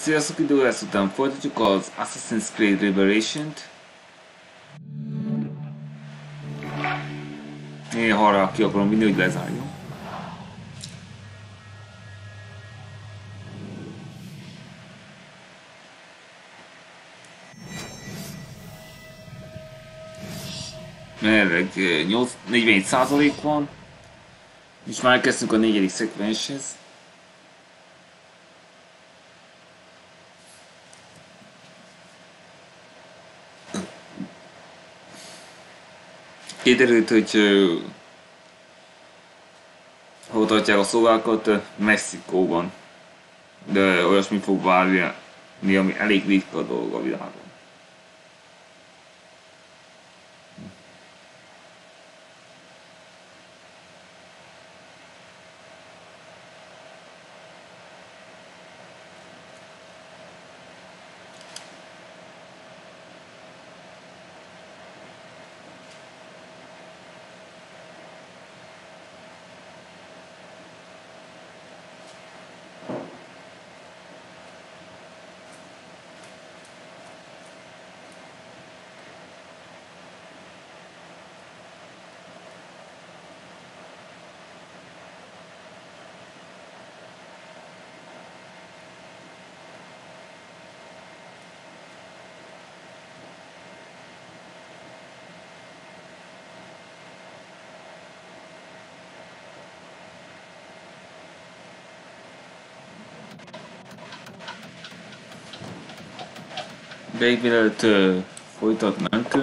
Sziasztok, idő lesz után folytatjuk az Assassin's Creed Liberation-t. Én arra ki akarom vinni, hogy lezárjunk. Jelenleg 47% van, és már kezdtünk a negyedik szekvenshez. Kiderült, hogy hol tartják a szolgákat, Mexikóban. De olyasmi fog várni, ami elég ritka dolog a világon. De mielőtt folytatnánk,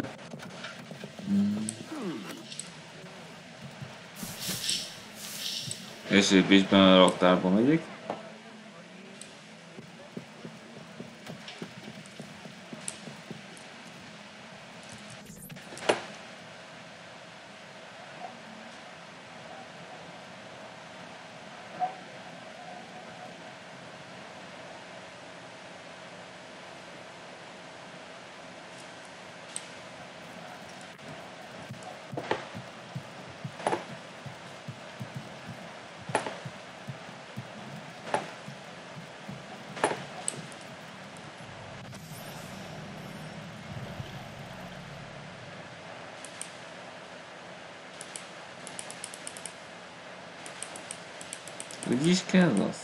és lépésben a raktárba megyek. Hogy is kell azt?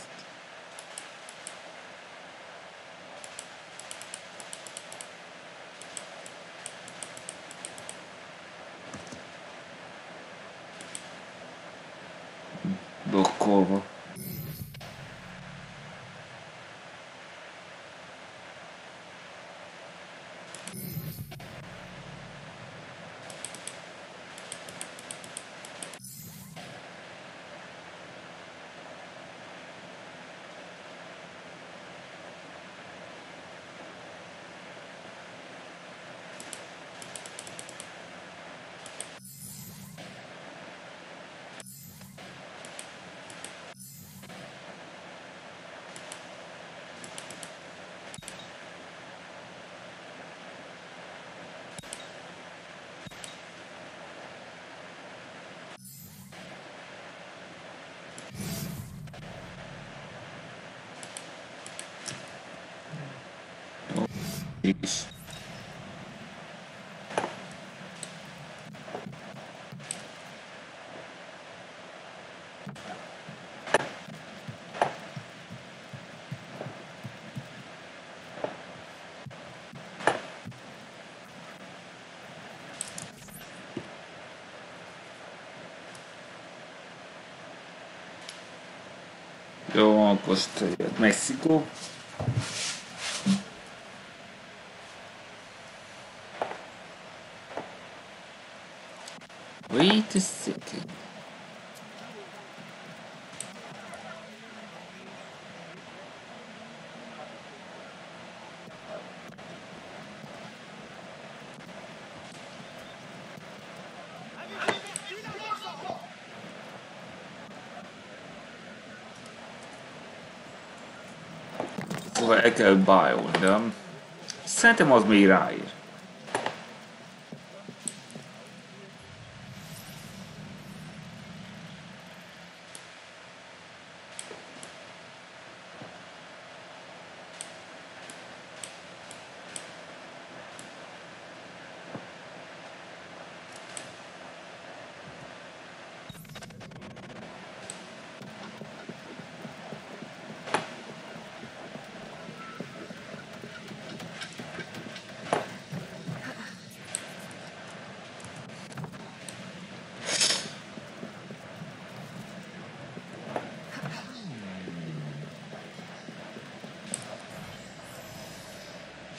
Dokkolva. És jó, akkor most jött Mexikó. Wait a second. Szóval el kell bájolni, de szerintem az még ráír.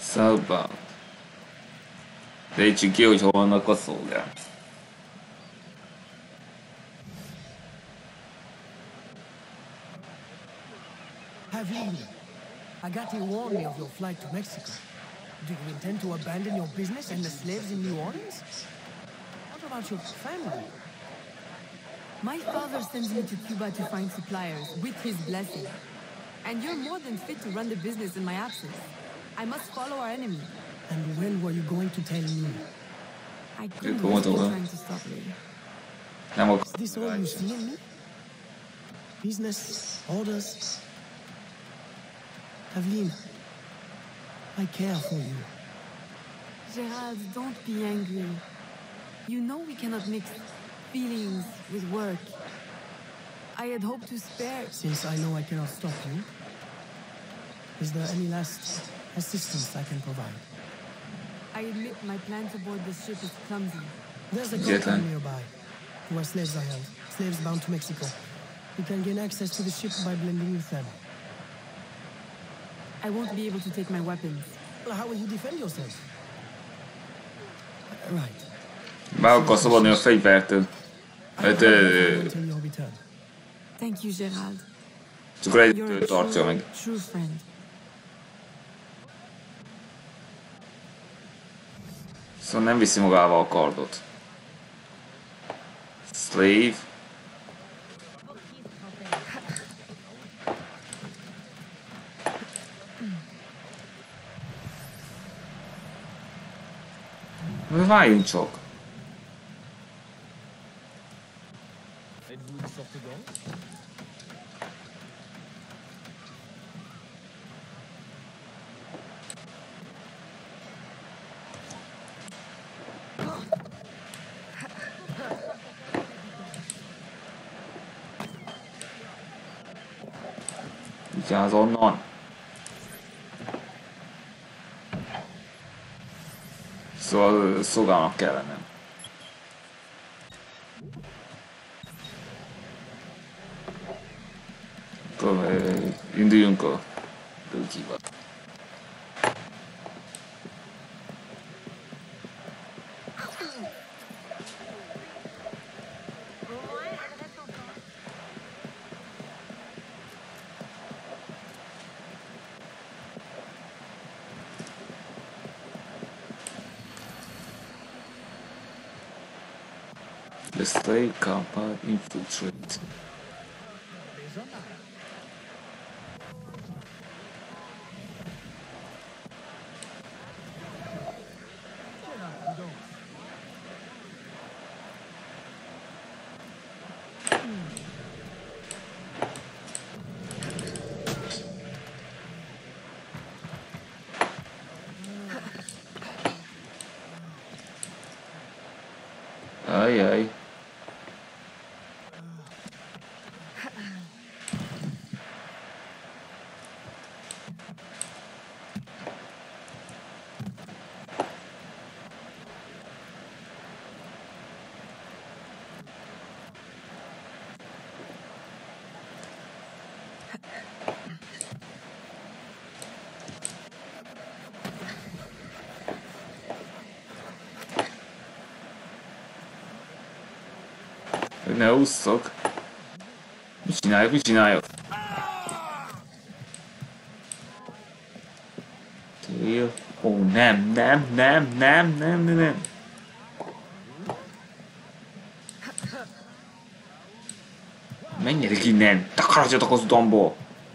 Southbound. Rejtsük ki, hogy hol vannak a szolgák. Agate warned me of your flight to Mexico. Do you intend to abandon your business and the slaves in New Orleans? What about your family? My father sends me to Cuba to find suppliers, with his blessing. And you're more than fit to run the business in my absence. I must follow our enemy. And when were you going to tell me? I couldn't risk you trying to stop me. Is this all you see in me? Business, orders? Aveline, I care for you. Gerald, don't be angry. You know we cannot mix feelings with work. I had hoped to spare... Since I know I cannot stop you, is there any last assistance I can provide? I admit my plan to board this ship is clumsy. There's a company nearby, where slaves are held, slaves bound to Mexico. You can gain access to the ship by blending with them. I won't be able to take my weapons. Well, how will you defend yourself? Right. Be akar szabadni a fegyvertől. Hát... Thank you, Gerald. Csak egytől tartja meg. True friend. Szóval nem viszi magával a kardot. Slave. Várjunk csak. Vigyázz onnan. Szóval szolgálnak kellene. Akkor induljunk a dőkival. The slave company infiltrate. Ajaj. Ne ússzok. Mit csináljuk? Mit csináljuk? Ó, nem. Menjetek innen! Takarodjatok az utamból!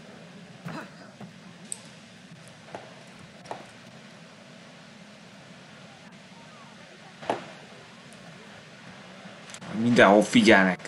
Mindenhol figyelnek.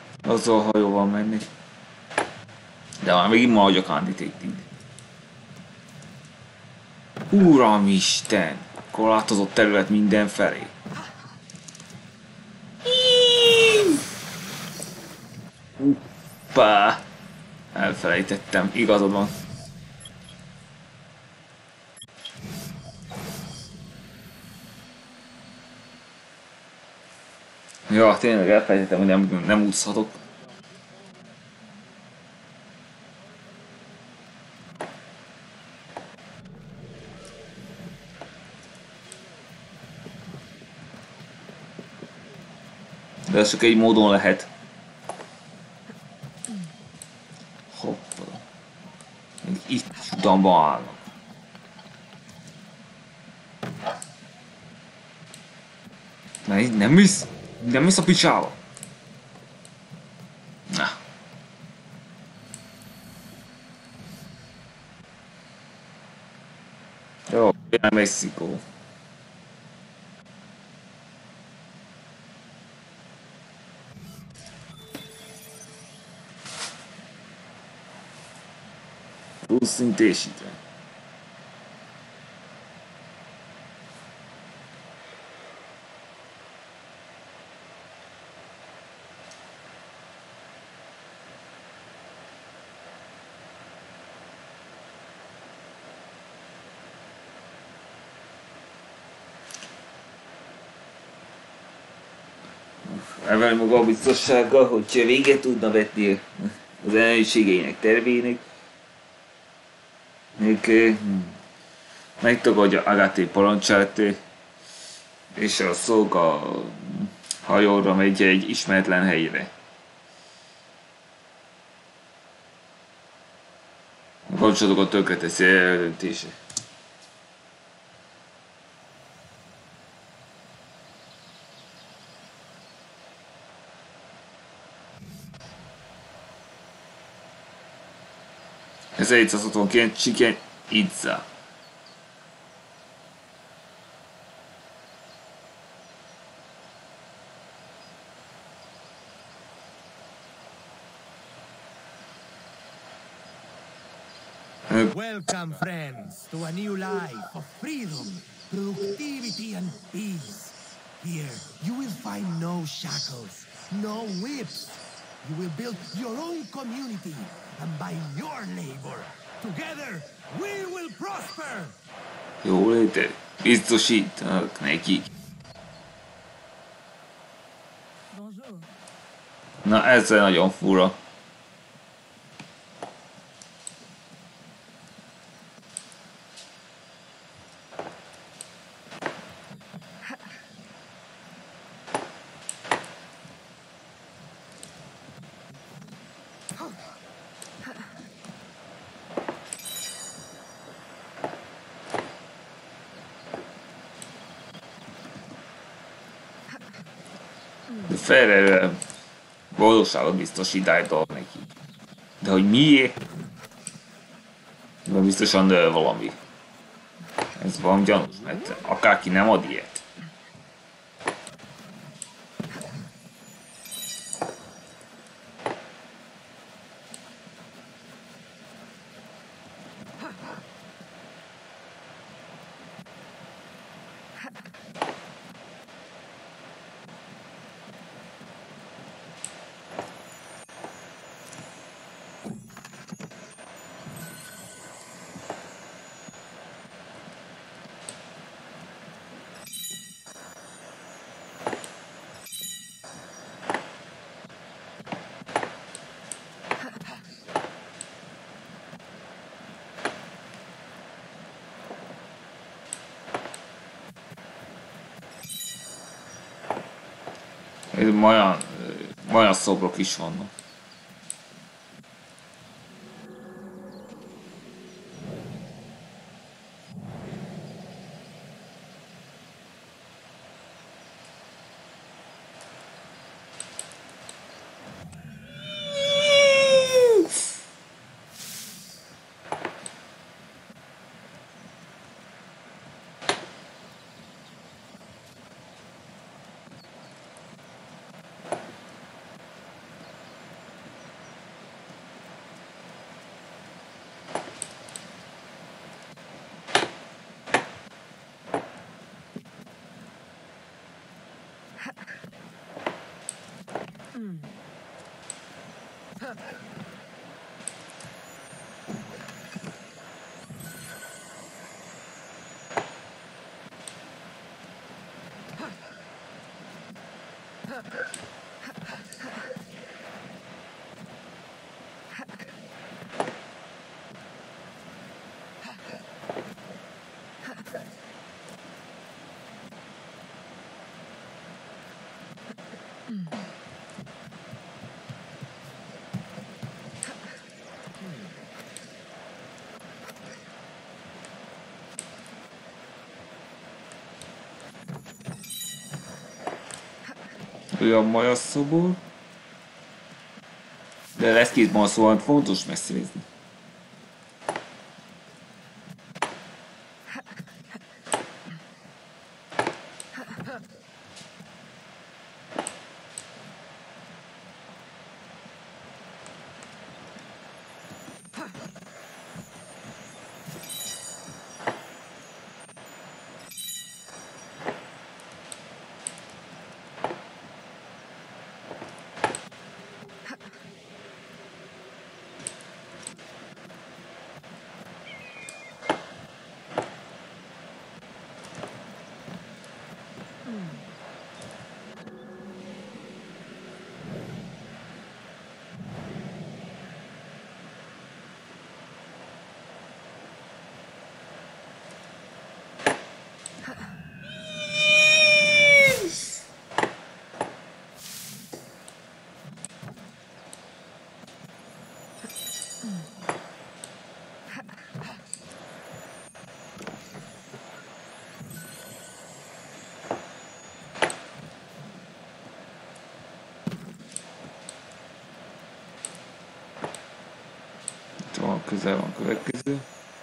Azzal a hajóval menni. De már megint ma hagyok Anditék. Uramisten! Korlátozott terület mindenfelé. Hoppá! Elfelejtettem, igazad van. Ja, tényleg elfelejtettem, hogy nem úszhatok. De ez csak egy módon lehet. Hoppá. Még itt utamban állnak. Nem visz? Nem visz a picsába? Na. Jó, jön Mexikó. Őszintésítve. Emelj maga a biztossággal, hogy véget tudna vetni az ellenségeinek tervének. Még megtagadja Agaté parancsát, és a szolga hajóra megy egy ismeretlen helyre. A kapcsolatokat tönkreteszi eldöntése. Ez 1769 Chichen Itza. Welcome, friends, to a new life of freedom, productivity, and peace. Here, you will find no shackles, no whips. You will build your own community, and by your labor, together, we will prosper! Jólétet biztosítanak nekik. Bonjour. Na ez nagyon fura. Ferrer boldogságot biztosít Idol neki. De hogy miért? Mert biztosan valami. Ez valami gyanús, mert akárki nem ad ilyet. Olyan szobrok is vannak. Olyan majas szobor. De lesz két szóval fontos megszerezni. Közel van következő.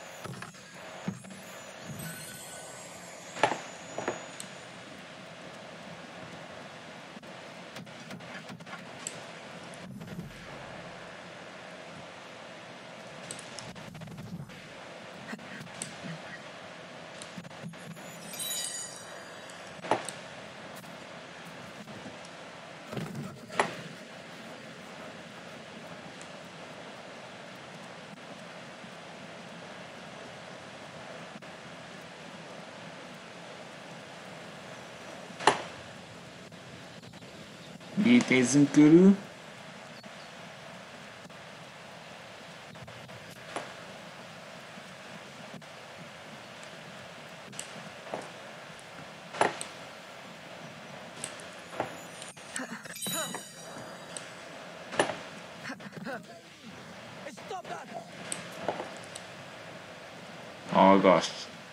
Itt nézzünk körül. Hallgass!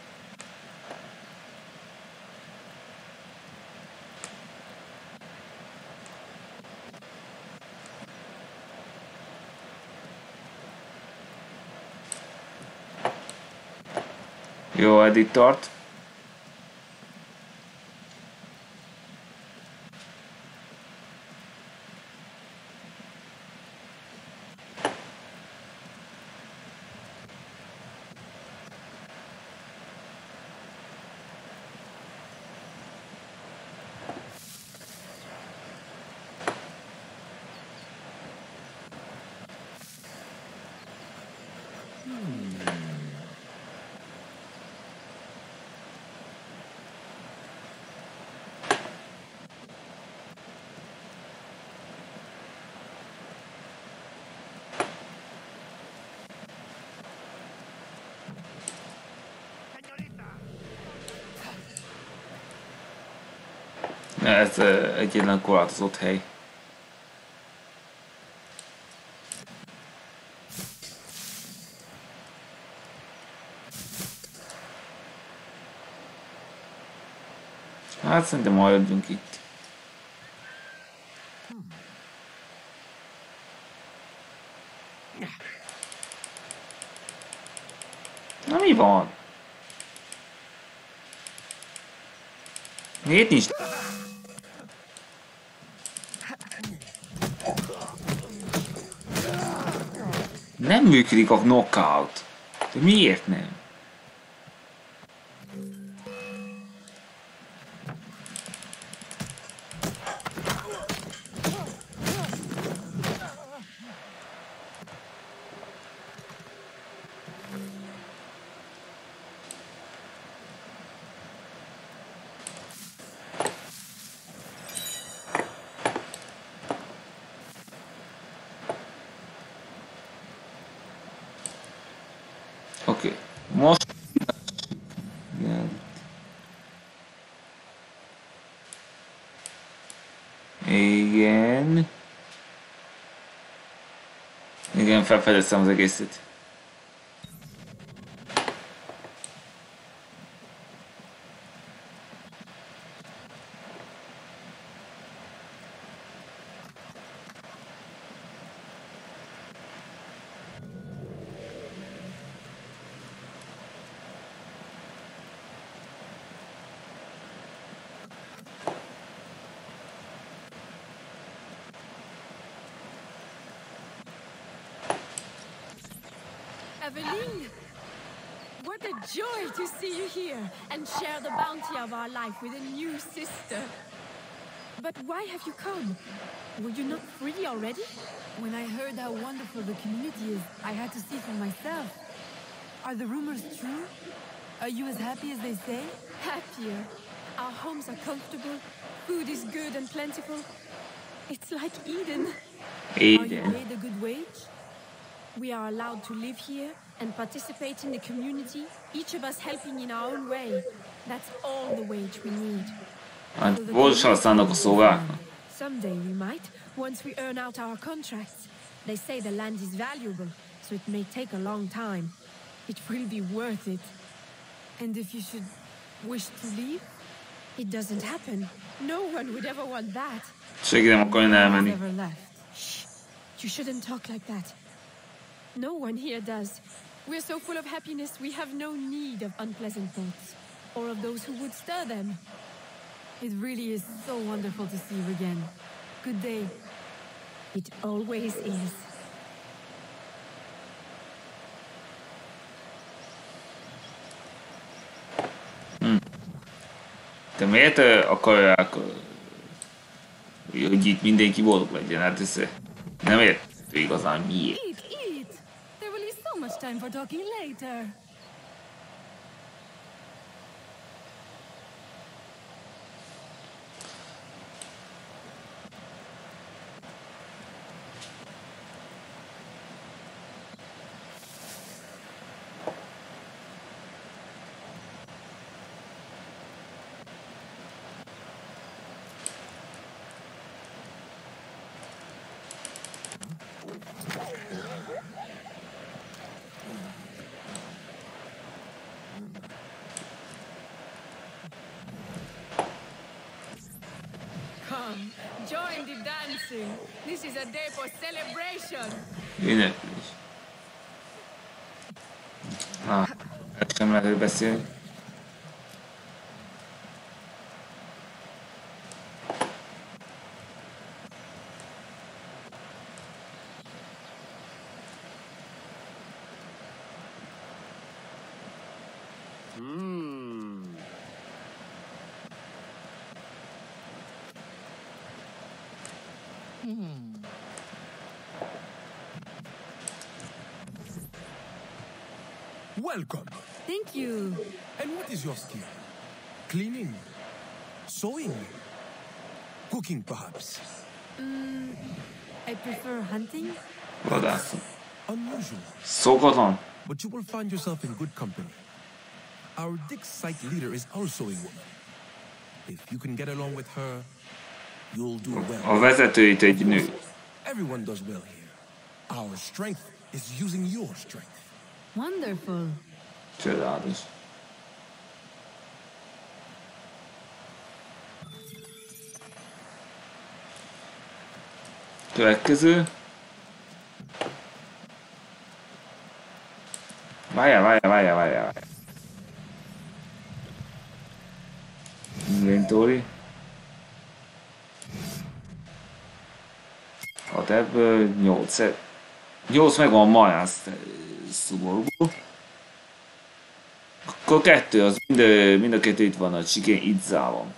Jó, eddig tart. Ez egyetlen korlátozott hely. Hát szerintem maradjunk itt. Na mi van? Miért nincs? Nem működik a knockout. De miért nem? Most... Igen. Igen. Igen, felfedeztem az egészet. Eveline! What a joy to see you here and share the bounty of our life with a new sister. But why have you come? Were you not free already? When I heard how wonderful the community is, I had to see for myself. Are the rumors true? Are you as happy as they say? Happier. Our homes are comfortable, food is good and plentiful. It's like Eden. Are you Eden. paid a good wage? We are allowed to live here and participate in the community, each of us helping in our own way. That's all the wage we need. Hát volt használnak a szolgáknak. Someday we might, once we earn out our contracts. They say the land is valuable, so it may take a long time. It will be worth it. And if you should wish to leave, it doesn't happen. No one would ever want that. Senki nem akarjon elmenni. Never left. Shh. You shouldn't talk like that. No one here does. We're so full of happiness, we have no need of unpleasant thoughts, or of those who would stir them. It really is so wonderful to see you again. Good day. It always is. De miért akarják, hogy itt mindenki boldog legyen? Hát ez nem értő igazán miért. Eat! There will be so much time for talking later. Come, join the dancing. This is a day for celebration. Ünneplés. Ezt sem lehet beszélni. Welcome. Thank you. And what is your skill? Cleaning? Sewing? Cooking, perhaps? I prefer hunting. Vadászom. Unusual. Szokatlan. But you will find yourself in good company. Our Dix site leader is also a woman. If you can get along with her, you'll do well. A vezetőit egy nő. Everyone does well here. Our strength is using your strength. Wonderful. Csodálatos. Következő. Várjál. Inventory. Hát ebből 8 megvan maján szuborúból. Akkor 2, az mind a 2 itt van a Chicken Itzában.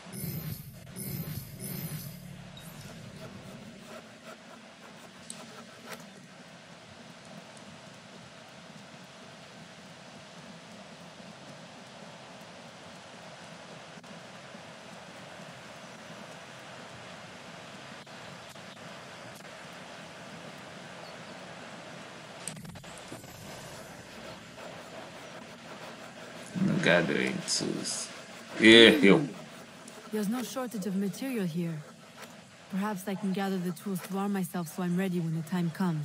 gathering tools. Yeah, jó. There's no shortage of material here. Perhaps I can gather the tools to arm myself so I'm ready when the time comes.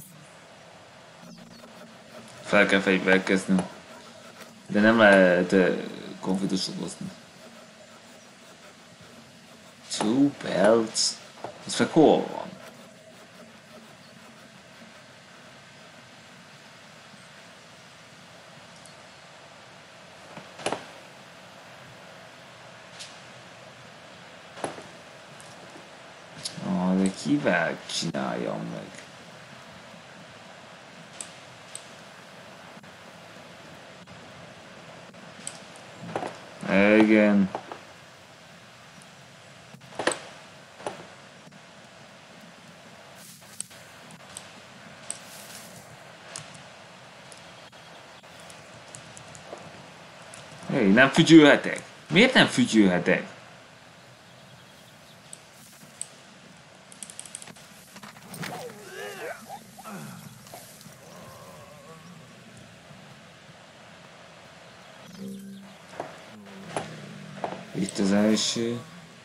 Fel kell fegyverkezni. De nem lehet konfliktust okozni. Two belts? Ez meg hol van? De kivel csináljam meg? Igen. Hé, nem fütyülhetek? Miért nem fütyülhetek? Itt az első.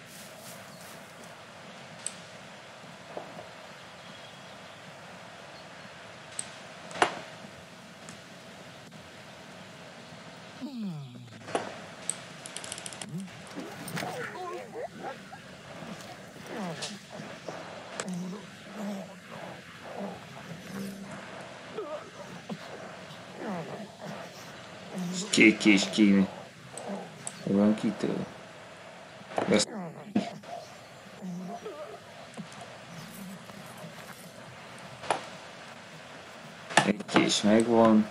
Kék és kéne. Van kitől? Egy kés megvan.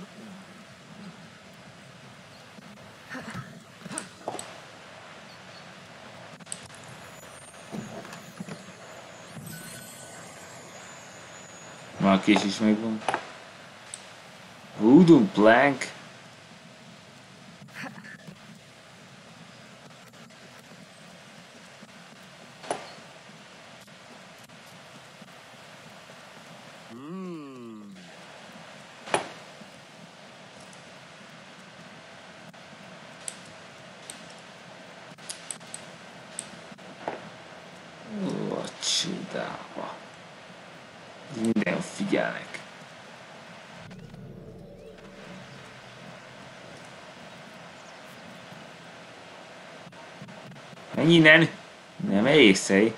Már a kés is megvan. Wooden plank. Csodába. Minden figyelnek. Menj innen! Nem észre.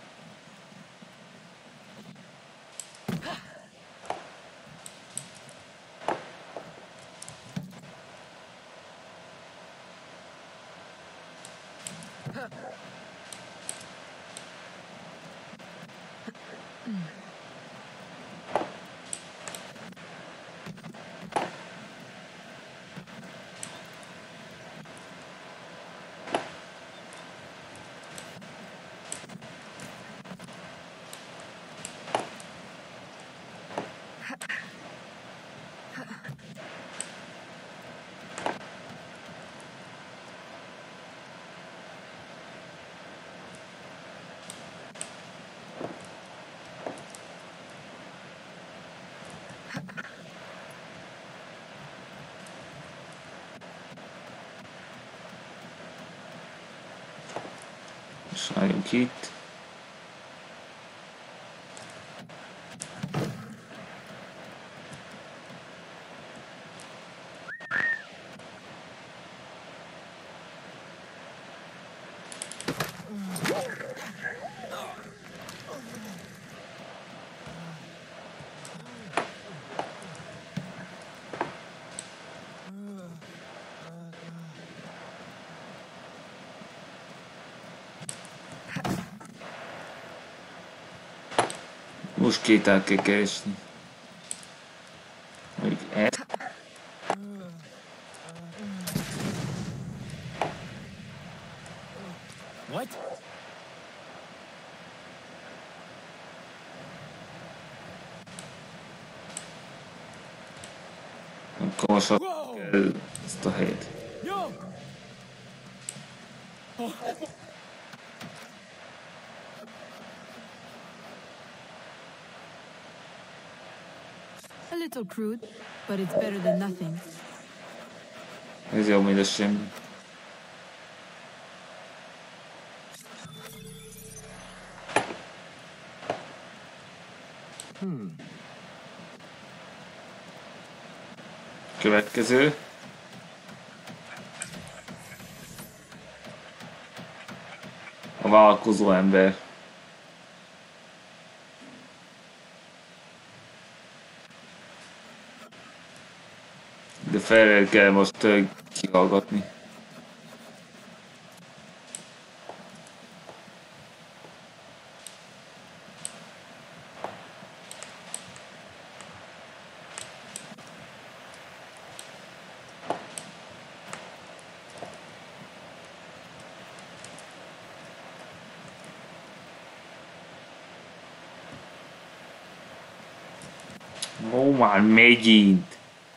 És álljunk itt. Most kéttel kell keresni. Még ez. What? Akkor most kell ezt a helyet. A little crude, but it's better than nothing. Ez jobb, mint a semmi. Következő. A vállalkozó ember. De fel kell most kihallgatni. Ó, már megint!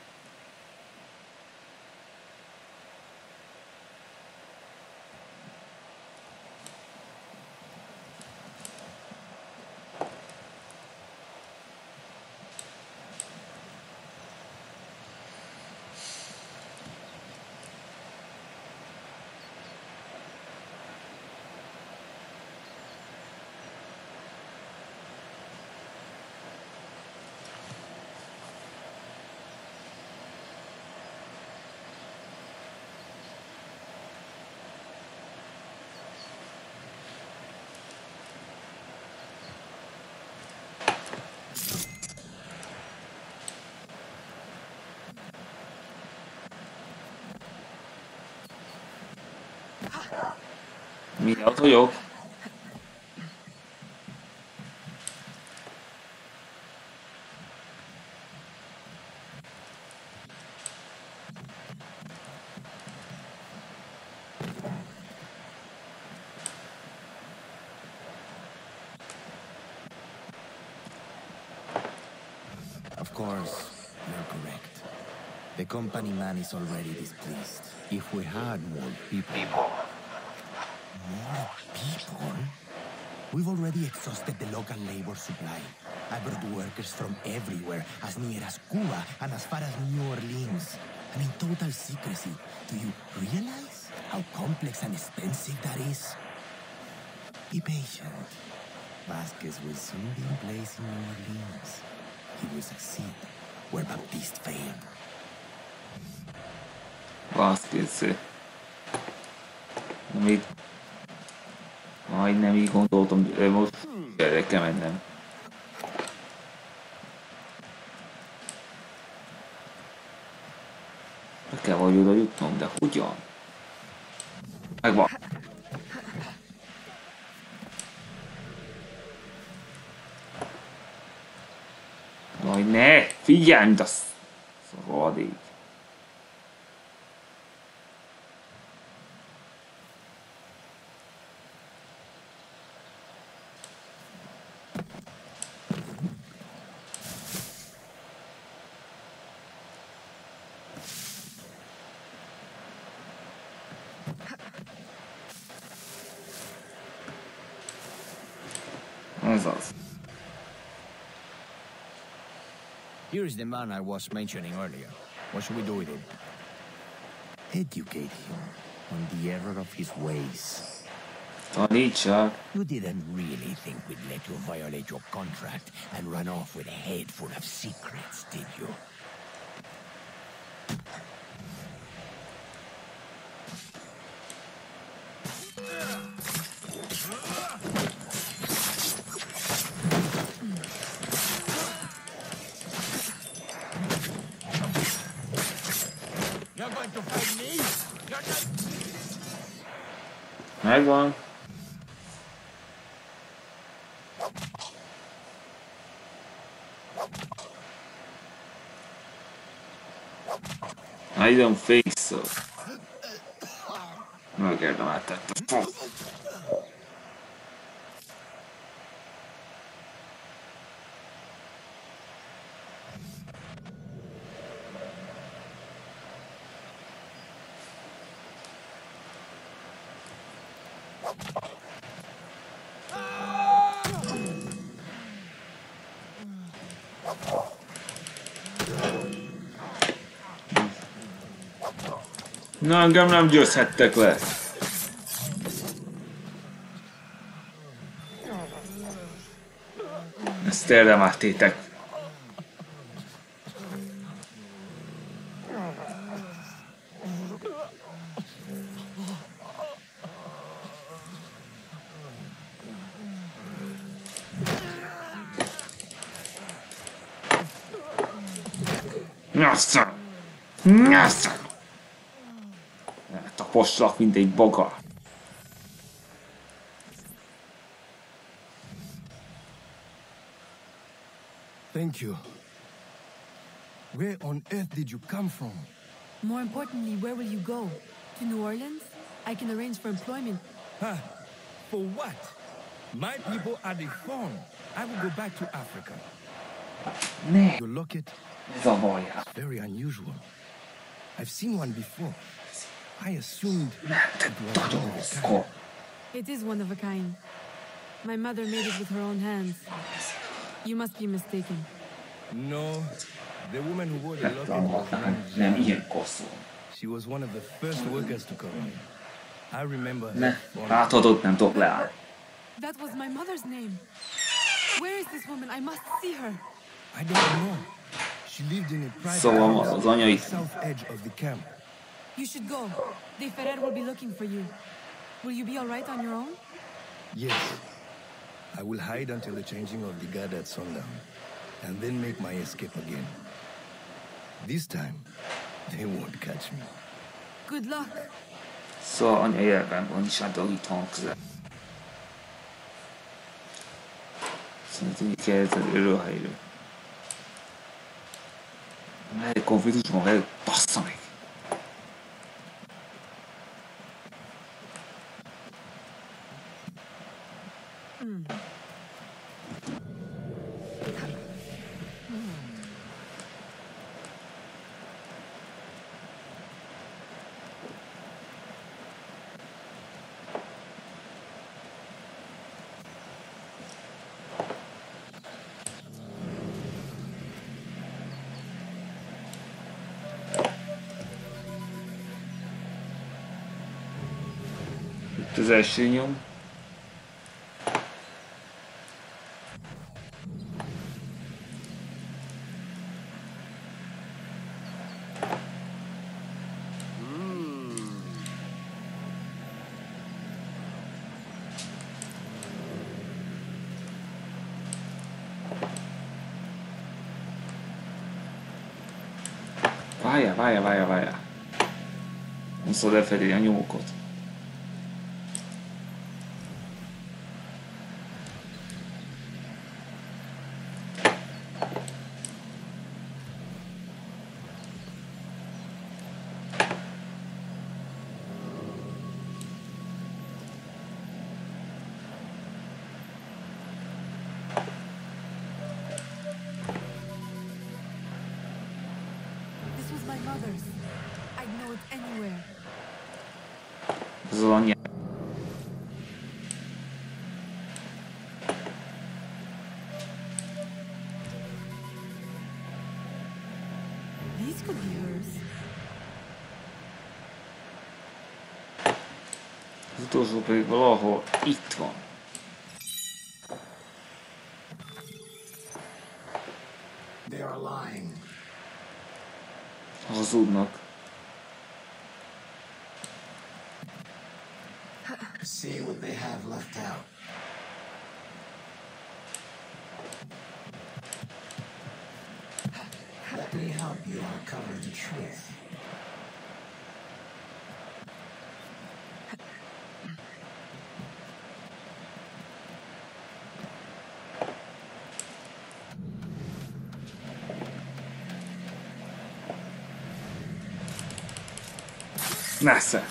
Mi ott vagyok? Of course, you're correct. The company man is already displeased. If we had more people... More people? We've already exhausted the local labor supply. I brought workers from everywhere, as near as Cuba and as far as New Orleans. And in total secrecy. Do you realize how complex and expensive that is? Be patient. Vasquez will soon be in place in New Orleans. He will succeed where Baptiste failed. Vasquez. Még... Majdnem így gondoltam, most erre kell mennem. Be kell vagy oda jutnom, de hogyan? Megvan. Jaj, ne! Figyelj, mint a rohadék. Ez az. Here's the man I was mentioning earlier. What should we do with him? Educate him on the error of his ways. Tanítsák. You didn't really think we'd let you violate your contract and run off with a head full of secrets, did you? You're going to fight me? You're not... Megvan. I don't think so. Megérdemeltette. Na, engem nem győzhettek le. Ezt érdemeltétek. Nyassa! Nyassa! Taposlak, mint egy boga. Thank you. Where on earth did you come from? More importantly, where will you go? To New Orleans? I can arrange for employment. Huh? For what? My people are deformed. I will go back to Africa. Ne, Your locket? zavarjál. Very unusual. I've seen one before. I assumed it was one of a kind. It is one of a kind. My mother made it with her own hands. You must be mistaken. No, the woman who wore the locket was Nem named ilyenkor szól. She was one of the first workers to come in. I remember her. Ne, fondly. látod, ott nem tudok leállni. That was my mother's name. Where is this woman? I must see her. I don't know. She lived in a private Szóval house az on anyai... the south edge of the camp. You should go. De Ferrer will be looking for you. Will you be all right on your own? Yes. I will hide until the changing of the guard at sundown, and then make my escape again. This time, they won't catch me. Good luck. Szóval anya jelben van is átolítva közel. Szerintem így kérdezed örülhelyről. Egy konfliktusban velük, bassza meg! Itt az első nyom. Várjál. Nem szabad elfelejteni a nyomokat. This was my mother's. I'd know it anywhere. Ez az anyja. These could be hers. Az utolsó pedig valahol itt van. They are lying. Hazudnak. See what they have left out. Let me help you uncover the truth. Messze.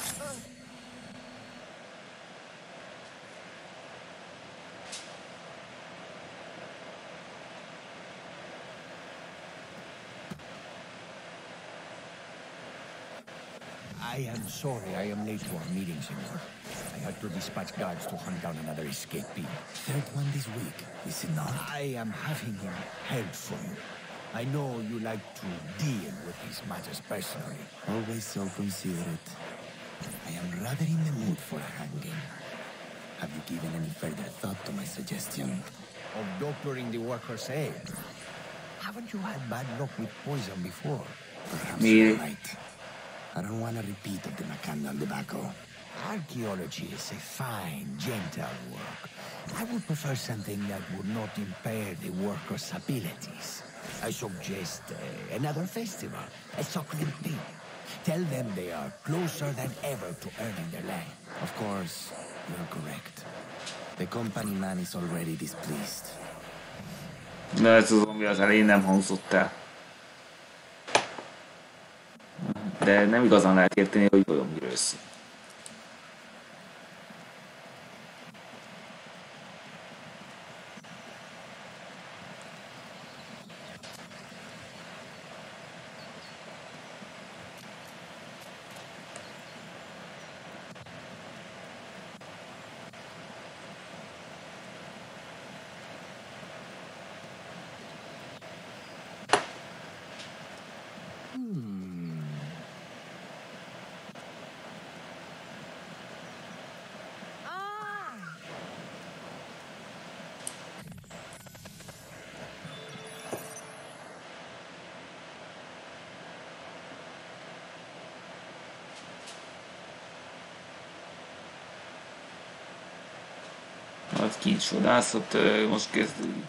I am sorry I am late to our meeting, senor. I had to dispatch guards to hunt down another escapee. Third one this week. Is enough. I am having him held for you. I know you like to deal with these matters personally. Always so considerate. I am rather in the mood for a hanging. Have you given any further thought to my suggestion? Of doctoring the workers' aid. Haven't you had bad luck with poison before? Perhaps you're right. I don't want a repeat of the Macandal debacle. Archaeology is a fine, gentle work. I would prefer something that would not impair the workers' abilities. I suggest another festival, a succulent thing. Tell them they are closer than ever to earning their land. Of course, you're correct. The company man is already displeased. De ez az, ami az elején nem hangzott el. De nem igazán lehet érteni, hogy vajon miről szól. Az kincsvadászat most kezdődik.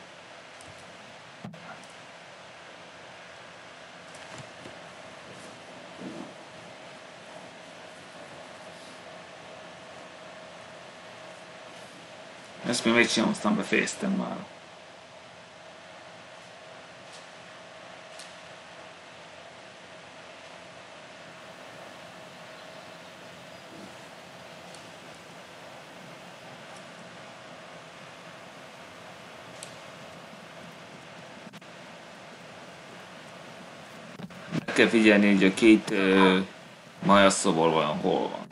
Ezt még megcsinálom, aztán befejeztem már. Meg kell figyelni, hogy a két majaszobor vajon hol van.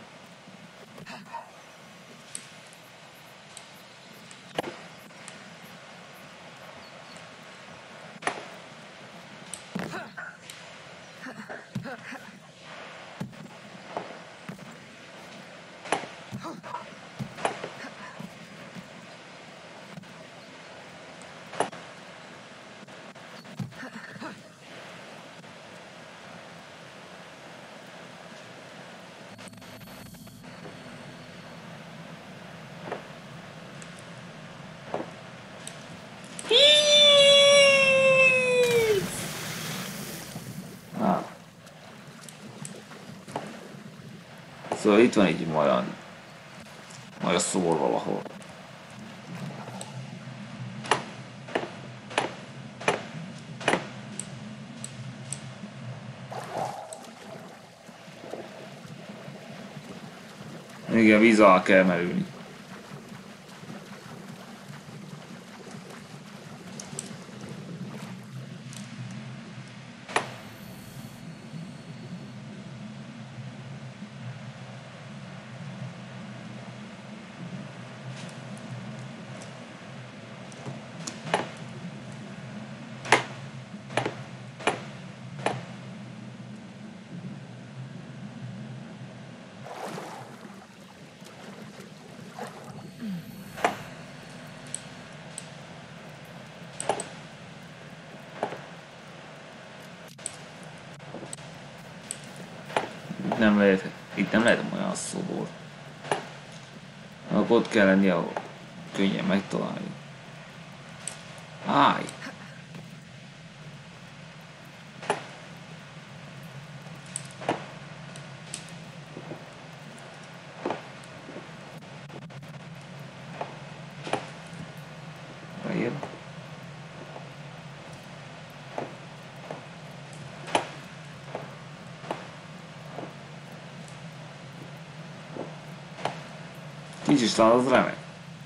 Szóval itt van egy maja szobor valahol. Igen, víz alá kell merülni. Itt nem lehet olyan szobor. Ott kell lenni, ahol könnyen megtalálni. Állj! Bejön. Nincs is talán, az remek.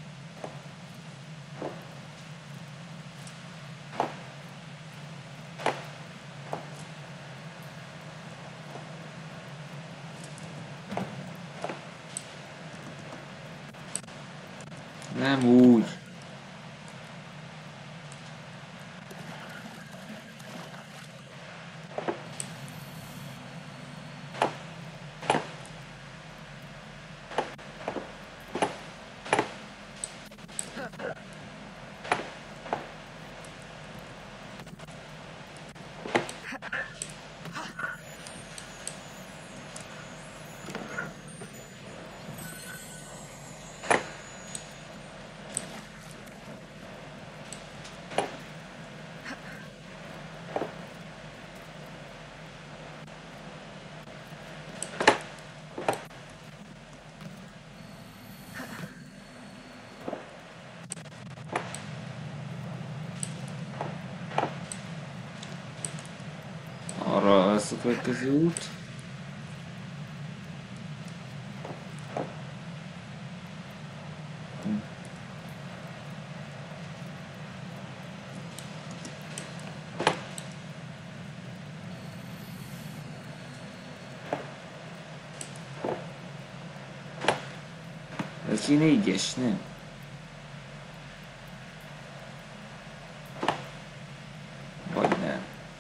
Nem úgy. lesz a következő út. Ez ki 4-es, nem? Vagy nem.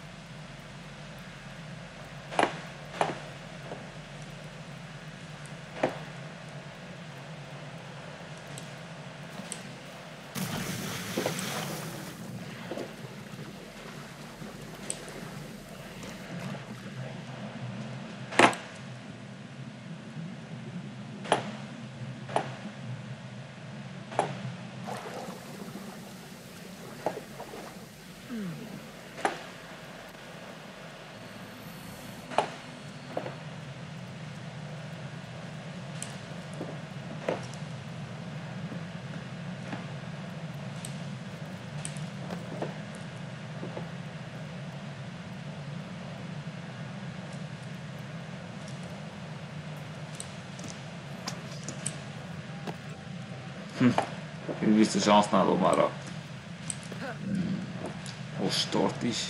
Biztosan használom már a ostort is.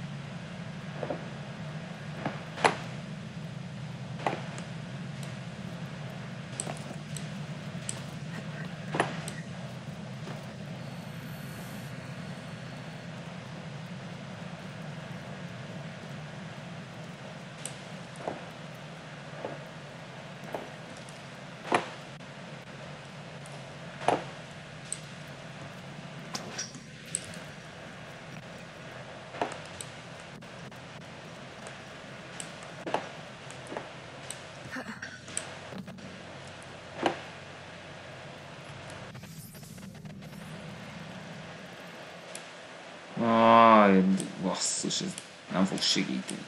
Basszus, ez nem fog segíteni.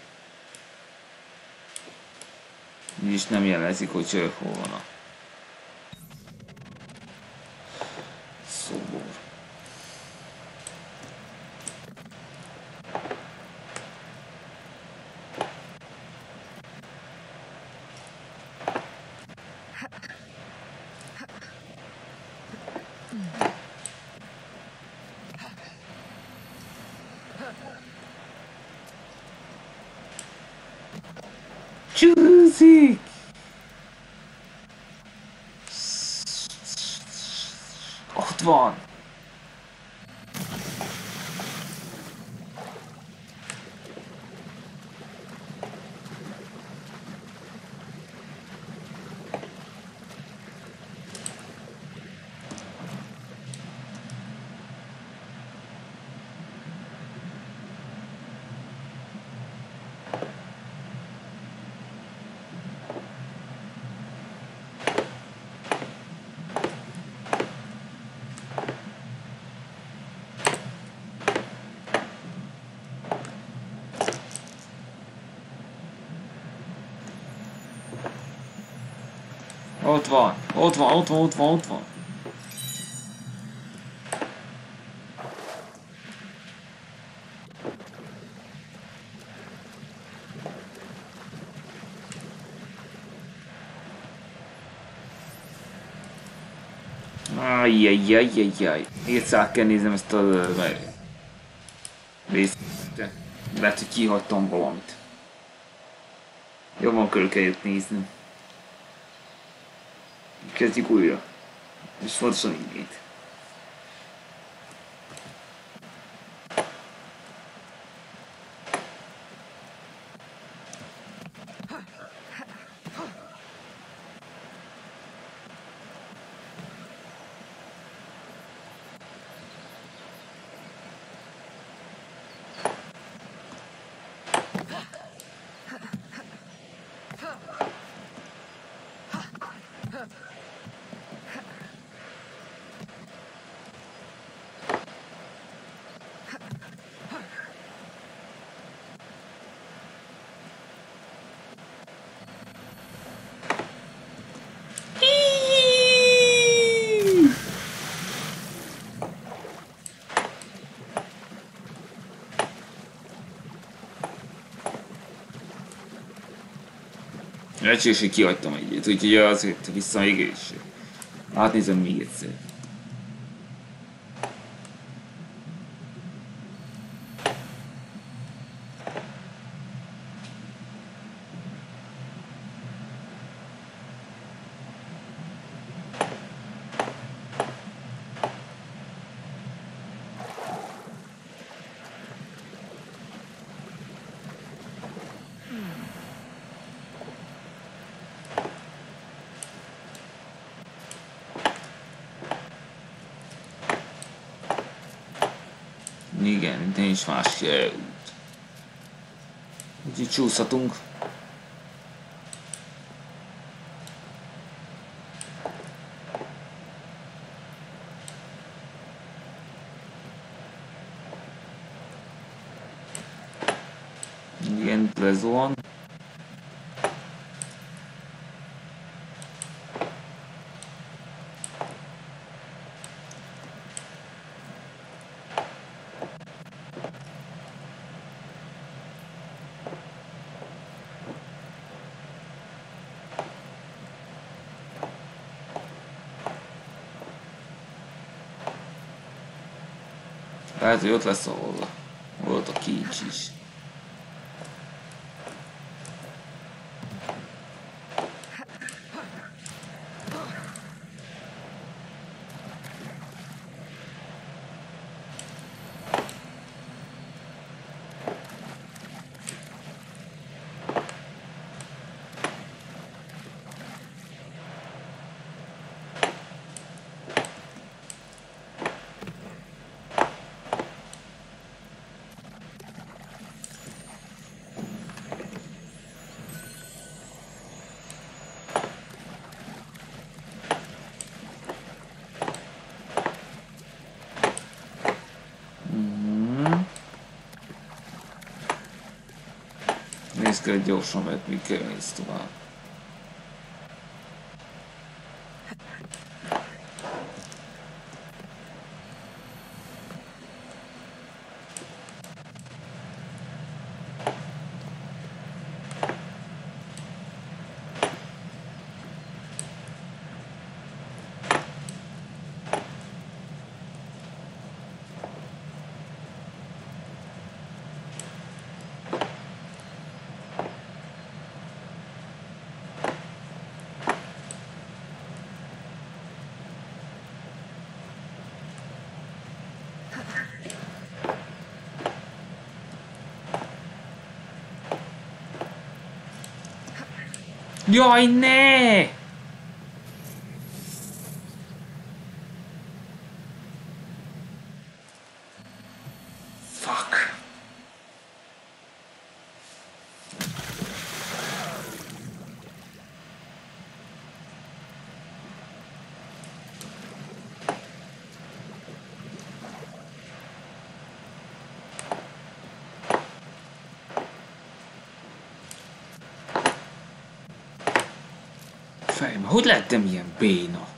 Így is nem jelezik, hogy csörök hol van a szobor. Csúszik! Ott van! Ott van, ott van, ott van, ott van, ott van. Ajjajjajjajjaj. Egyszer kell néznem ezt a részt. Lehet, hogy kihagytam valamit. Jobban körül kell jött nézni. Kezdjük újra. És fontosan igét. Lehetséges, kihagytam egyet, úgyhogy azért vissza még is. Átnézem még egyszer. Igen, nincs más út. Úgyhogy csúszhatunk. Igen, ez van. Lehet, hogy ott lesz, ahol volt a kincs is. Nézd kell gyorsan, mert mi kell nézd tovább. Jaj, ne! Fuck. Fejma, hogy lettem ilyen béna?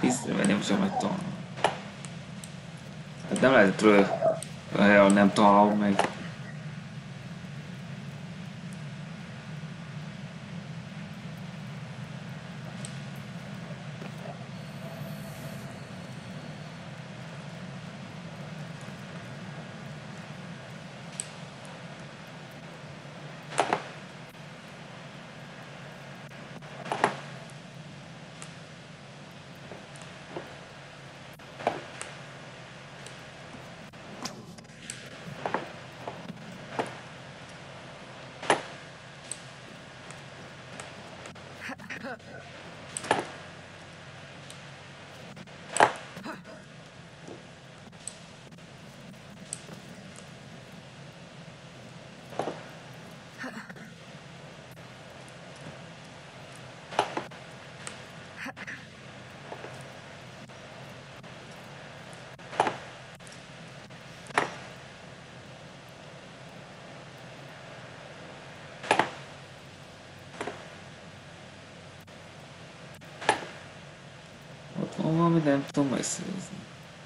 nem sem megtalálom. Hát nem lehetett róla, nem találom meg. Ott van valami, de nem tudom megszerezni.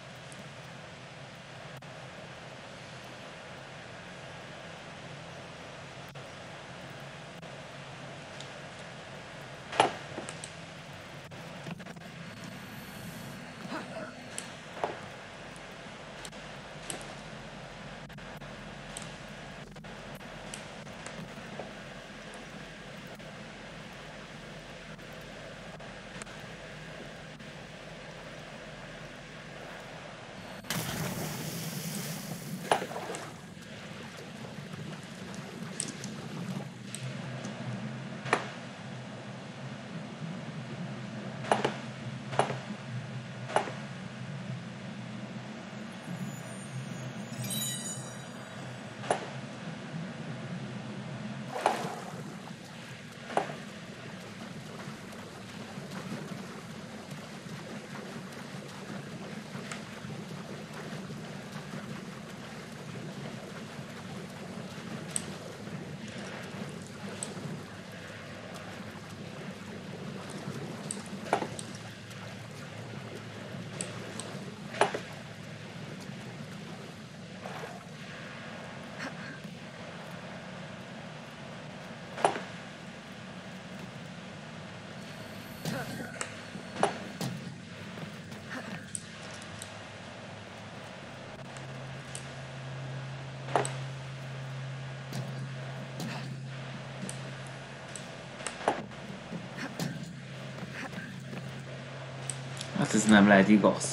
Hát ez nem lehet igaz.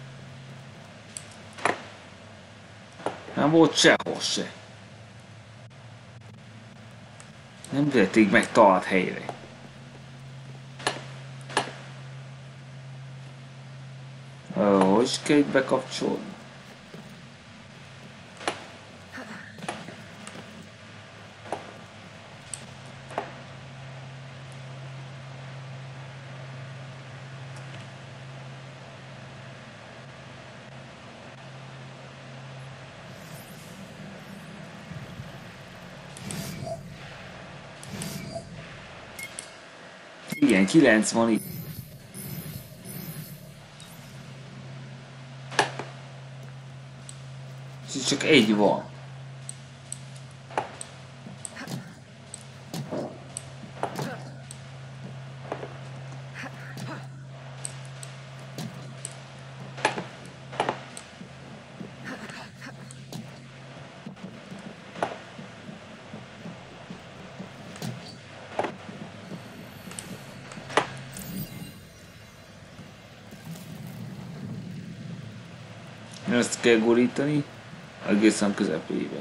Nem volt sehol se. Nem vették meg talált helyre. Hogy kell itt bekapcsolni? Igen, 9 van itt. És csak egy van. Ezt kell gurítani egészen közepébe.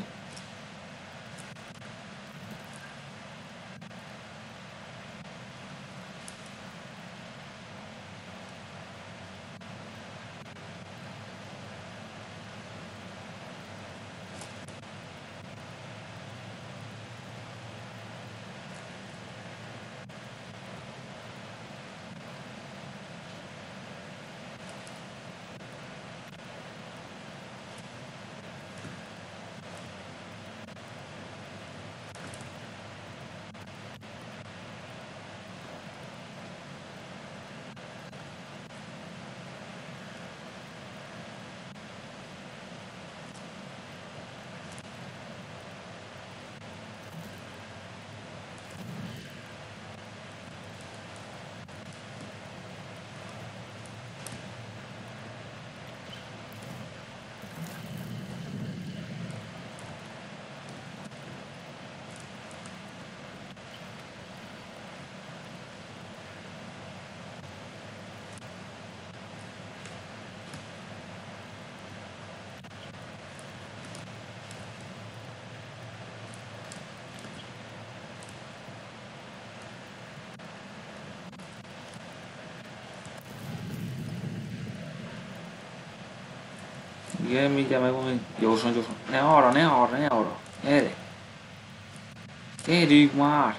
Igen, mindjárt megmondom, gyorsan, gyorsan. Ne arra, ne arra, ne arra. Erre. Gyerünk már!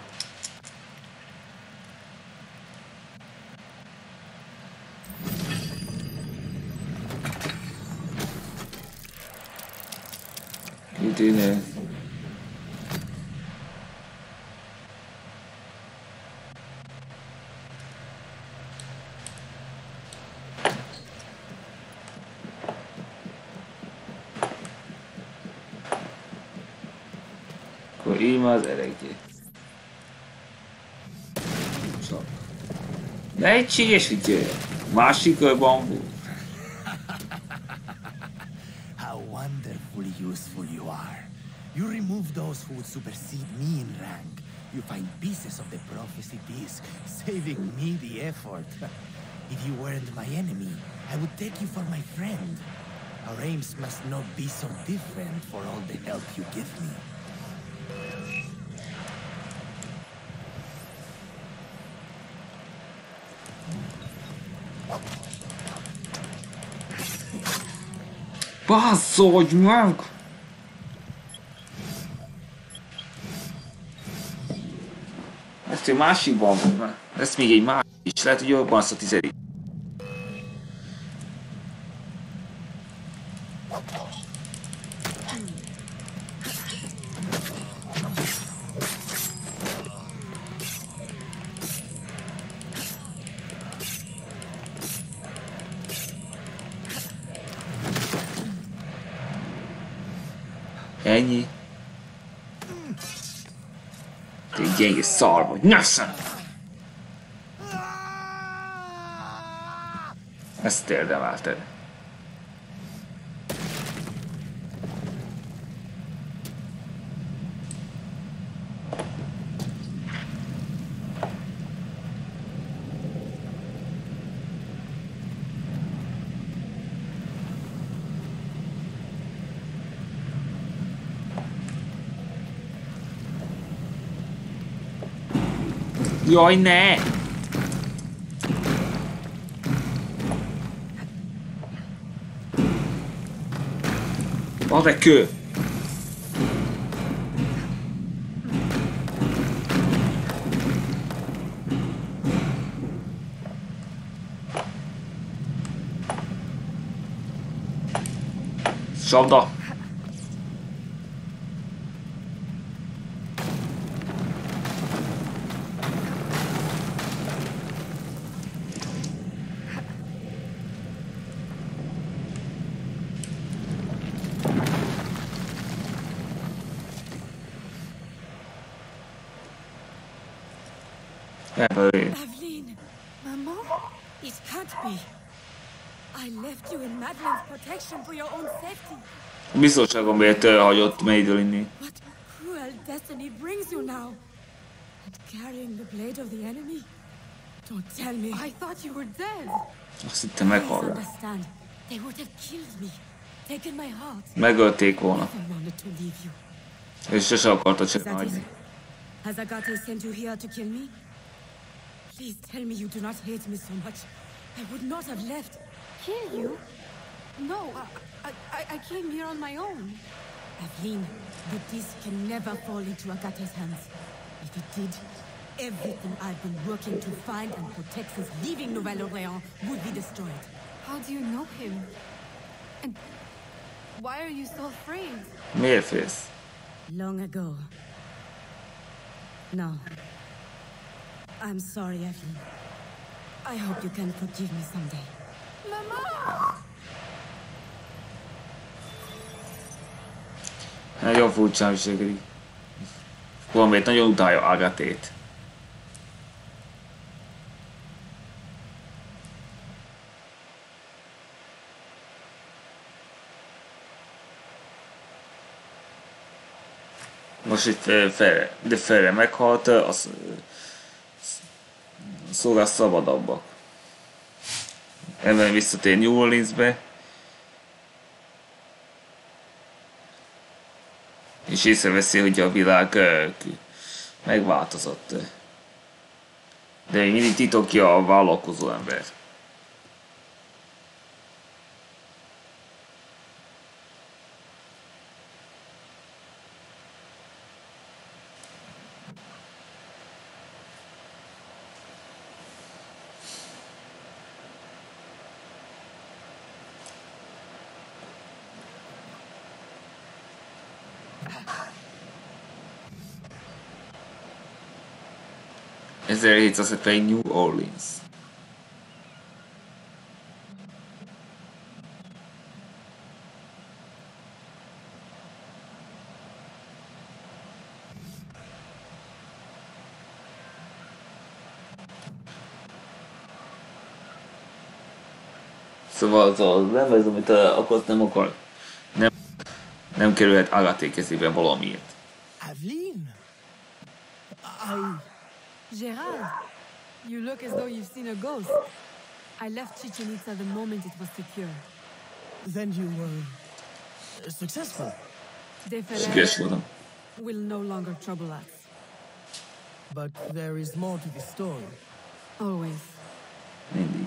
Kitűnő. Akkor íme az erekét. Csak. Lehetséges, hogy jöjjön. Másik bambú. How wonderfully useful you are. You remove those who would supersede me in rank. You find pieces of the prophecy disc, saving me the effort. If you weren't my enemy, I would take you for my friend. Our aims must not be so different for all the help you give me. Basszolj meg! Ezt egy másikban van. Ezt még egy másik is. Lehet, hogy jobban azt a 10. Ennyi. Te gyenge szar vagy, nösszön! Ezt érdemelted. Jaj, ne! Az egy kő! Csapda! Aveline, Maman, it can't be. I left you in Madeline's protection for your own safety. Biztonságom miért hagyott Madeline-ni. What cruel destiny brings you now? And carrying the blade of the enemy? Don't tell me. I thought you were dead. Azt hittem meghallgat. Understand. They would have killed me, taken my heart. Megölték volna. I wanted to leave you. És sose akarta csak hagyni. Has Agate sent you here to kill me? Please tell me you do not hate me so much. I would not have left. Kill you? No, I came here on my own. Aveline, the disc can never fall into Agate's hands. If it did, everything I've been working to find and protect since leaving Nouvelle-Orléans would be destroyed. How do you know him? And why are you so afraid? Miért félsz? Long ago. No. I'm sorry, Aveline. I hope you can forgive me someday. Mama! Nagyon furcsán viselkedik. Valamiért nagyon utálja Agatét. Most itt Ferre meghalt, az szolgál szabadabbak. Ebben visszatér New Orleansbe. És észreveszi, hogy a világ megváltozott. De még mindig titokja a vállalkozó ember. ...1770 New Orleans. Szóval az a lemez, amit akarsz, nem akar, nem kerülhet Agathé kezébe valamiért. Aveline! Gerald, you look as though you've seen a ghost. I left Chichen Itza the moment it was secure. Then you were successful. De Sikeres Ferrer voltam. will no longer trouble us. But there is more to the story. Always. Mindig.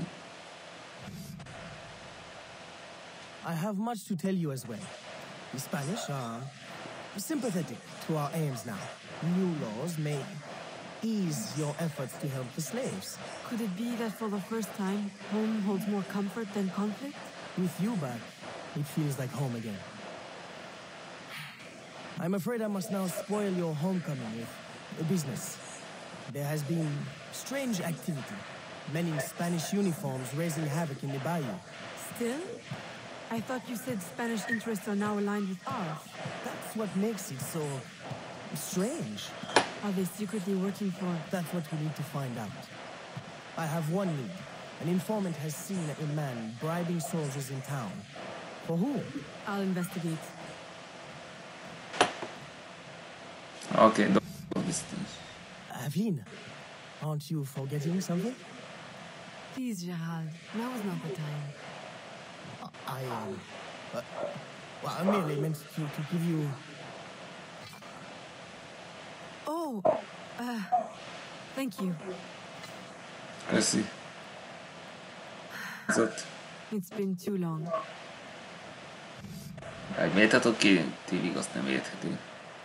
I have much to tell you as well. The Spanish are sympathetic to our aims now. New laws may ease your efforts to help the slaves. Could it be that for the first time, home holds more comfort than conflict? With you back, it feels like home again. I'm afraid I must now spoil your homecoming with business. There has been strange activity. Men in Spanish uniforms raising havoc in the bayou. Still? I thought you said Spanish interests are now aligned with ours. That's what makes it so strange. Are they secretly working for... That's what we need to find out. I have one lead. An informant has seen a man bribing soldiers in town. For whom? I'll investigate. Okay, biztos. Aveline, aren't you forgetting something? Please, Gerald. Now is not the time. I merely meant to give you... Oh, thank you. Köszi. It's been too long. Miért adok ki? Tívig azt nem értheti.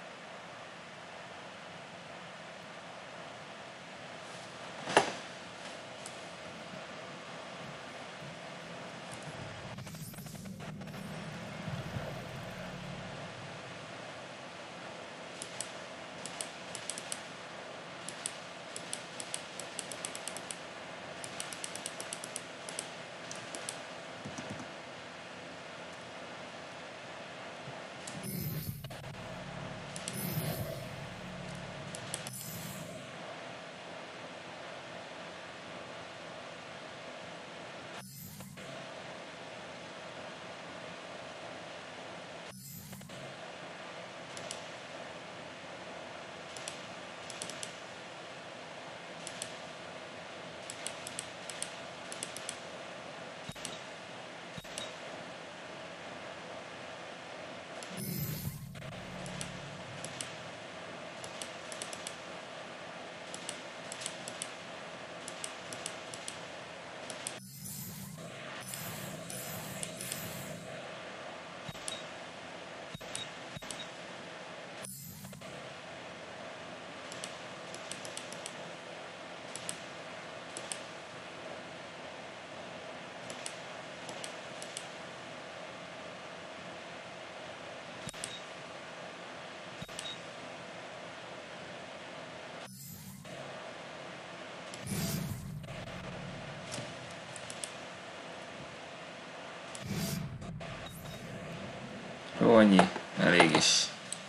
Jó, annyi. Elég is.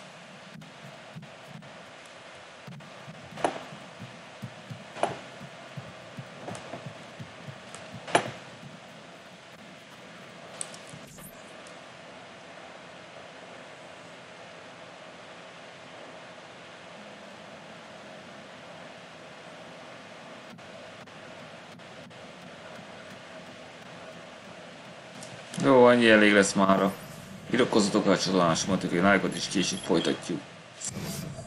Jó, annyi elég lesz mára. Iratkozzatok a csatornásomat, hogy a lájkot is később folytatjuk.